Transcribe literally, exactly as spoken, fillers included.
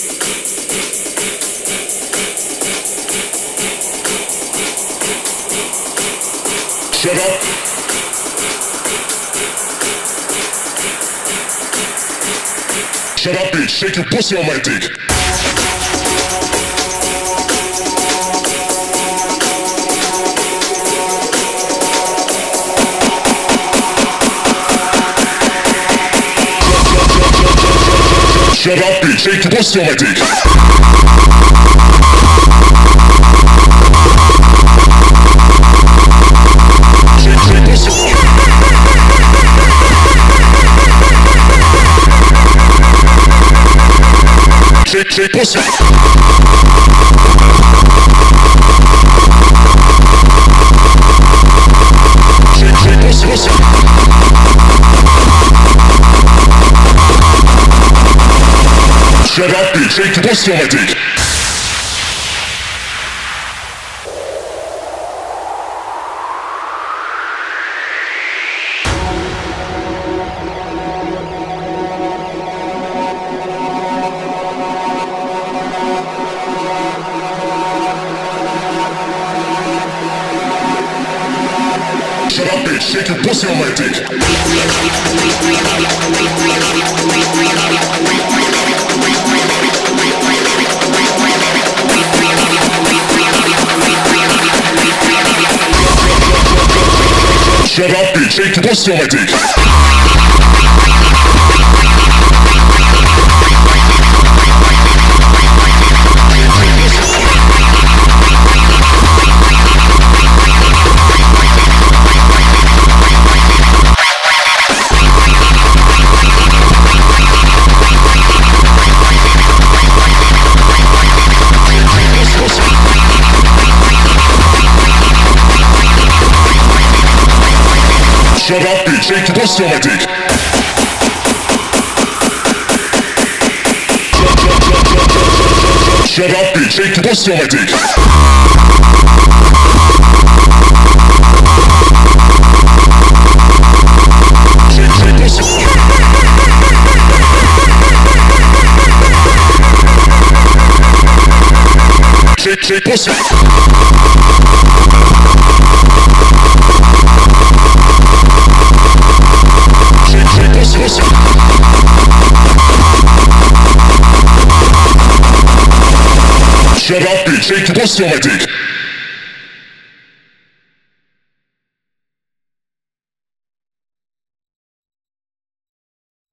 Shut up. Shut up, bitch. Shake your pussy on my dick. Shut up, bitch. Shake your pussy on my dick. Shake, shake pussy. Shake, shake pussy. Shake, shake pussy, pussy. Shut up, bitch. Shake your pussy on my dick. Shut up, bitch. Shake your pussy on my dick. Shut up, bitch. Shake your pussy on my dick. Shut up, bitch. Shake your pussy on my dick. Shut up, bitch. Shake your pussy on my dick. Shake, shake pussy. Shake, shake pussy. Pussy. Shut up, bitch. Shake your pussy on my dick.